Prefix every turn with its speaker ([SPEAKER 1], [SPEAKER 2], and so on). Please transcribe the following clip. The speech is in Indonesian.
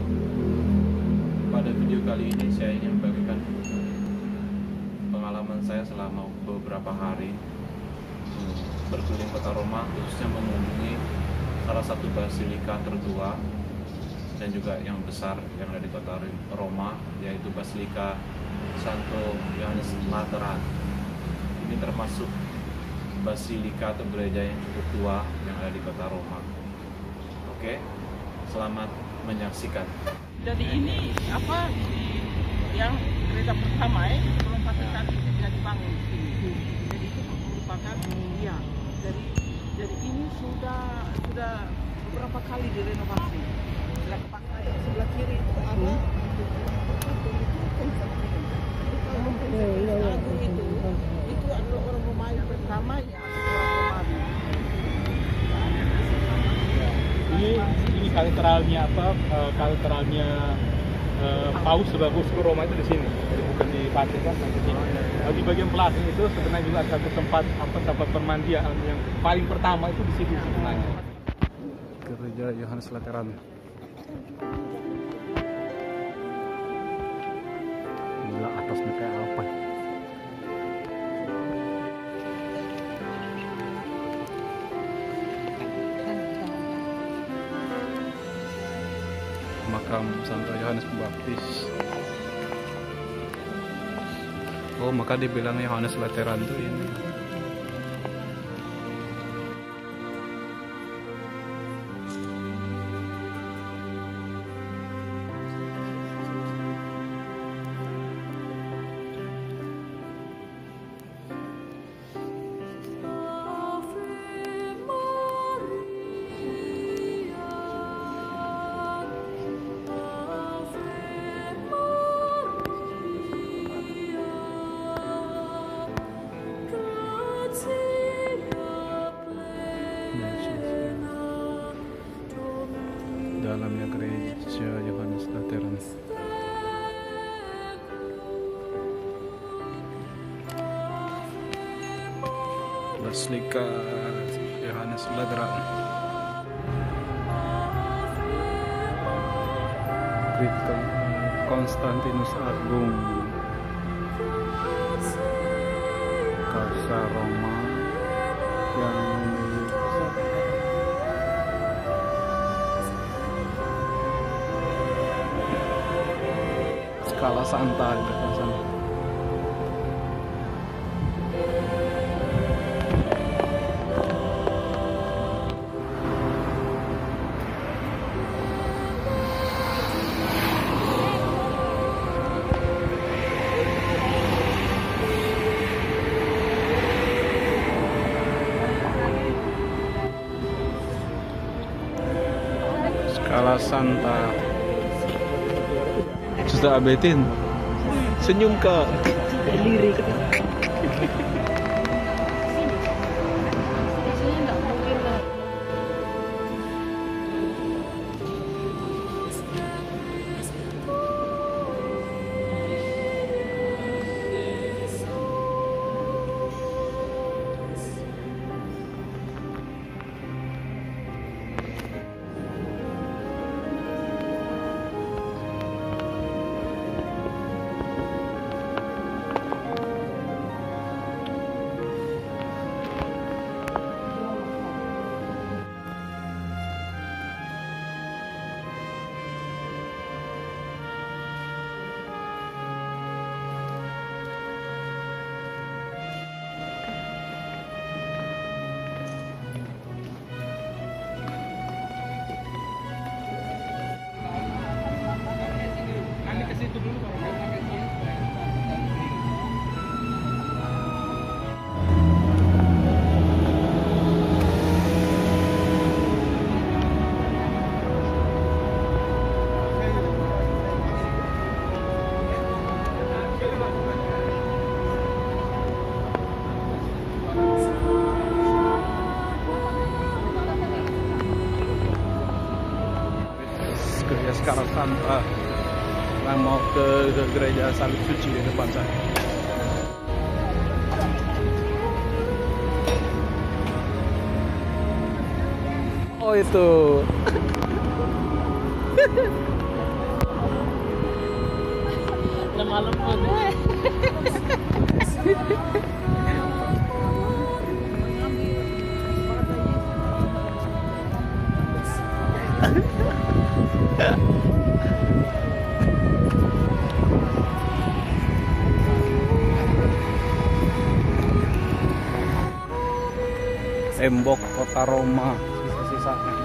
[SPEAKER 1] Pada video kali ini saya ingin membagikan pengalaman saya selama beberapa hari berkeliling kota Roma, khususnya mengunjungi salah satu basilika tertua dan juga yang besar yang ada di kota Roma, yaitu Basilika Santo Yohanes Lateran. Ini termasuk basilika atau gereja yang cukup tua yang ada di kota Roma. Oke, selamat menyaksikan.
[SPEAKER 2] Jadi ini apa yang gereja pertama sebelum Vatikan itu bisa dibangun di sini. Jadi itu merupakan ya. Jadi ini sudah beberapa kali direnovasi. Sebelah kiri itu ada itu adalah orang Romawi pertama yang
[SPEAKER 3] ini katedralnya apa? Katedralnya Paus sebagus ke Roma itu di sini, jadi bukan di Vatikan, di sini. Di bagian belakang itu sebenarnya juga satu tempat permandian yang paling pertama itu di situ sebenarnya. Gereja Yohanes Lateran. Gila, atasnya kayak apa? Makam Santo Yohanes Pembaptis. Oh, maka dibilang Yohanes Lateran tuh ini. Dalamnya gereja Yohanes Lateran. Basilika Yohanes Lateran. Gereja Konstantinus Agung, Casa Roma yang Scala Santa di depan sana. Scala Santa. Sudah abetin. Senyum kak.
[SPEAKER 2] lirik.
[SPEAKER 3] Scala Santa yang mau ke gereja Salib Suci di depan sana. Oh itu
[SPEAKER 2] malam pun.
[SPEAKER 4] Tembok kota Roma sisa-sisanya.